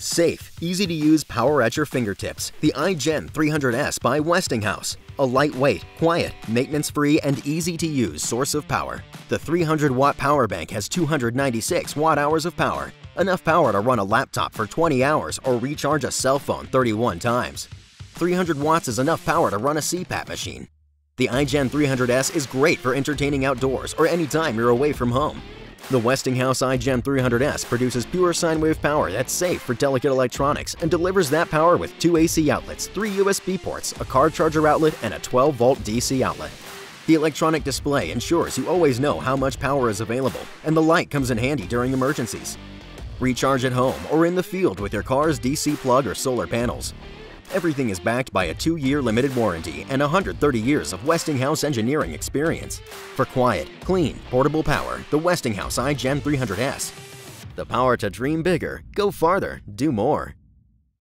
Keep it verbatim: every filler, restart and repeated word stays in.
Safe, easy-to-use power at your fingertips. The iGen three hundred S by Westinghouse. A lightweight, quiet, maintenance-free, and easy-to-use source of power. The three hundred watt power bank has two hundred ninety-six watt-hours of power. Enough power to run a laptop for twenty hours or recharge a cell phone thirty-one times. three hundred watts is enough power to run a C PAP machine. The iGen three hundred S is great for entertaining outdoors or anytime you're away from home. The Westinghouse iGen three hundred S produces pure sine wave power that's safe for delicate electronics and delivers that power with two A C outlets, three U S B ports, a car charger outlet, and a twelve volt D C outlet. The electronic display ensures you always know how much power is available, and the light comes in handy during emergencies. Recharge at home or in the field with your car's D C plug or solar panels. Everything is backed by a two year limited warranty and one hundred thirty years of Westinghouse engineering experience. For quiet, clean, portable power, the Westinghouse iGen three hundred S. The power to dream bigger, go farther, do more.